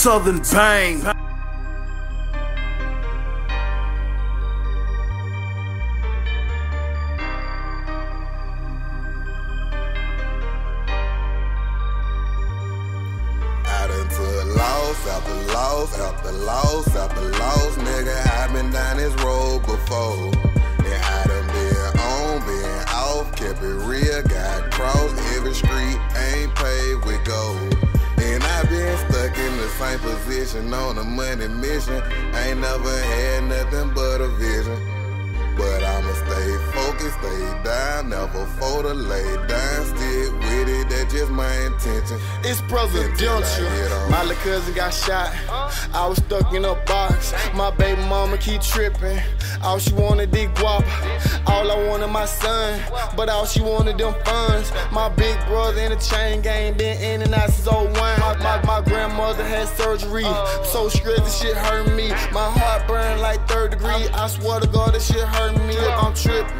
Southern bang. Loss after loss after loss after loss, nigga, I been down this road before. And I done been on, been off, kept it real, got crossed every street, ain't paved with gold. And I been stuck in the same position on a money mission, ain't never had nothing but a vision. But I'ma stay focused, stay down, never fold or lay down, stick with it, that's just my intention. It's presidential. My little cousin got shot. I was stuck in a box. My baby mama keep tripping. All she wanted did guap. All I wanted my son, but all she wanted them funds. My big brother in the chain gang been in and out since 01. My grandmother had surgery. So stressed, this shit hurt me. My heart burned like 3rd degree. I swear to God, this shit hurt me. I'm tripping.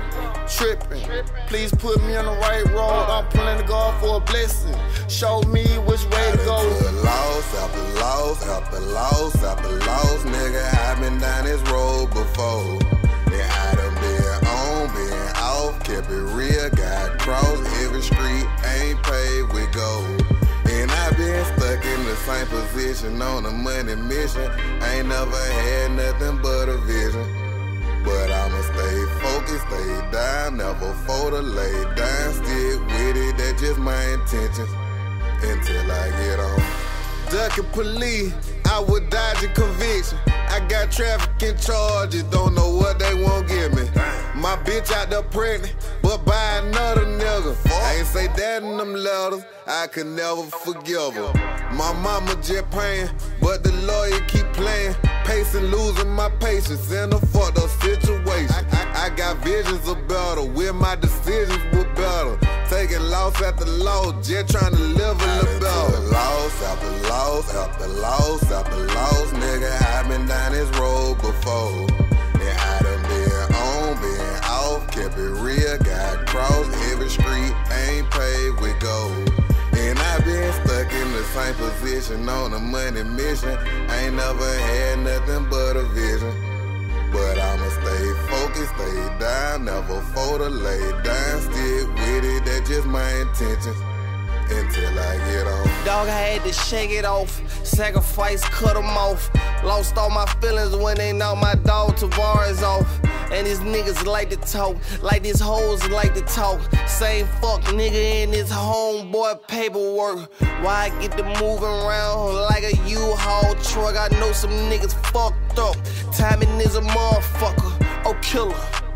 Please put me on the right road. I'm praying to God for a blessing. Show me which way to go. Loss after loss after loss after loss, nigga, I been down this road before. And I done been on, been off, kept it real, got crossed every street, ain't paved with gold. And I been stuck in the same position on a money mission, ain't never had nothing but a vision. But I'ma stay focused, stay down, never fold or lay down, stick with it, that's just my intentions, until I get on. Ducking police, I would dodge a conviction. I got trafficking charges, don't know what they won't give me. My bitch out there pregnant, but by another nigga. I ain't say that in them letters, I could never forgive her. My mama just paying, but the lawyer keep playing. Pacing, losing my patience in a fucked up situation. I got visions of better, where my decisions were better. Taking loss after loss, just trying to live a little better. Loss after loss after loss after loss, nigga, I been down this road before. And I done been on, been off, kept it real, got crossed every street, ain't paved with gold. And I been stuck in the same position on a money mission, ain't never had nothing but a vision. But I'ma stay focused, stay down, never fold or lay down, stick with it, that's just my intentions, until I get on. Dog, I had to shake it off, sacrifice, cut them off. Lost all my feelings when they knocked my dog Tavares off. And these niggas like to talk, like these hoes like to talk. Same fuck nigga in this homeboy paperwork. Why I get to moving around like a U-Haul truck? I know some niggas fucked up. Timing is a motherfucker, oh killer.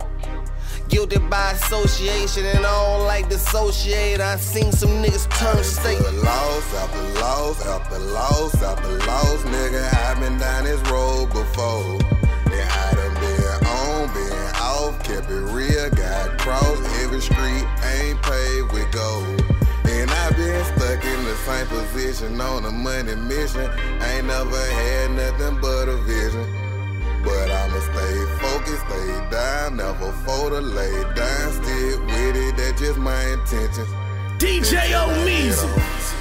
Guilty by association and I don't like dissociate. I seen some niggas turn state. Loss after loss after loss after loss, nigga, I been down this road before. And I done been on, been off, kept it real, got crossed every street, ain't paved with gold. And I been stuck in the same position on a money mission, ain't never had nothing but a vision. But I'ma stay focused, stay down, never fold or lay down, stick with it, that's just my intentions. DJ O'Meezy.